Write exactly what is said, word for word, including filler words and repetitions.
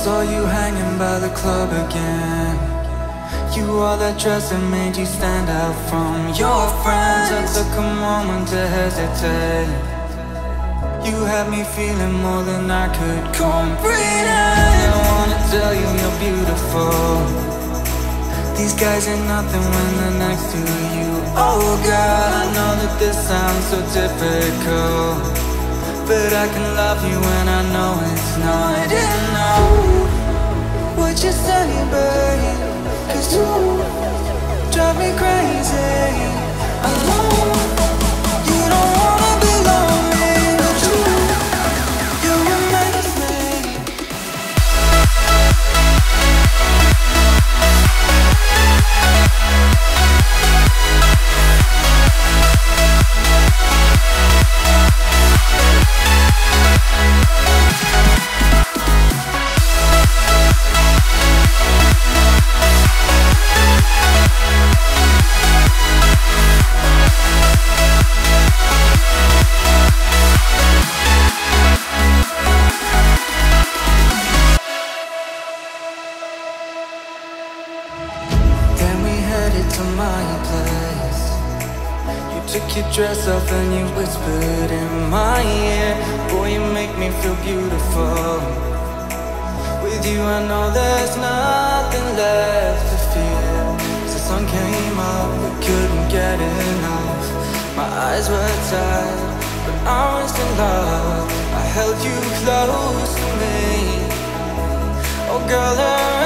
Saw you hanging by the club again. You wore that dress that made you stand out from your friends. I took a moment to hesitate. You had me feeling more than I could comprehend. I wanna tell you you're beautiful. These guys ain't nothing when they're next to you. Oh God, I know that this sounds so typical, but I can love you when I know it's not enough. What you say, babe? 'Cause you drive me crazy. I know you don't wanna be lonely, but you, you amaze me. To my place, you took your dress off and you whispered in my ear. Boy, you make me feel beautiful. With you I know there's nothing left to fear. The sun came up, we couldn't get enough. My eyes were tired, but I was in love. I held you close to me. Oh girl, there